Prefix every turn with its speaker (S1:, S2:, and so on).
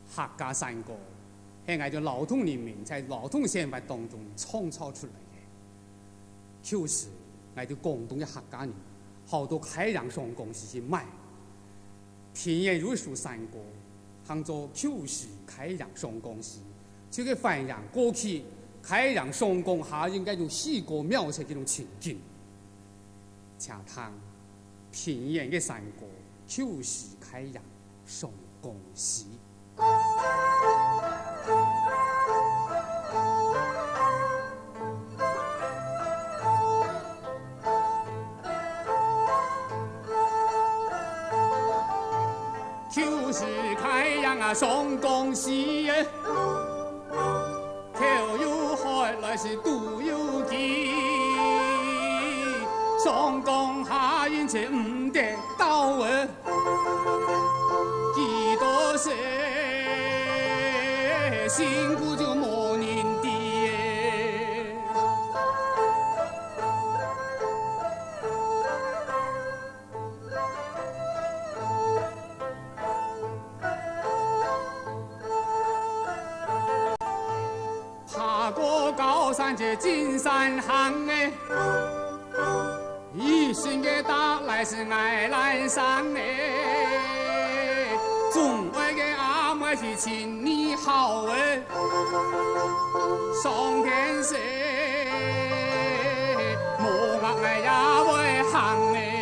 S1: 客家山歌是按照劳动人民在劳动生活当中创造出来的，就是按照广东的客家人好多开洋商公司去买。平野如树山歌，当做就是开洋商公司，就去反映过去开洋商工下应该用细歌描写这种情景。请听平野的山歌，就是开洋商公司。就是开洋啊，上公司耶，头有海来是肚有饥，上工下因且唔得到啊，几多岁辛苦就没人的耶。爬过高山这金山行哎，一心的打来是爱兰山哎，总爱的阿妹是亲你好哎，上天世莫爱也会行哎。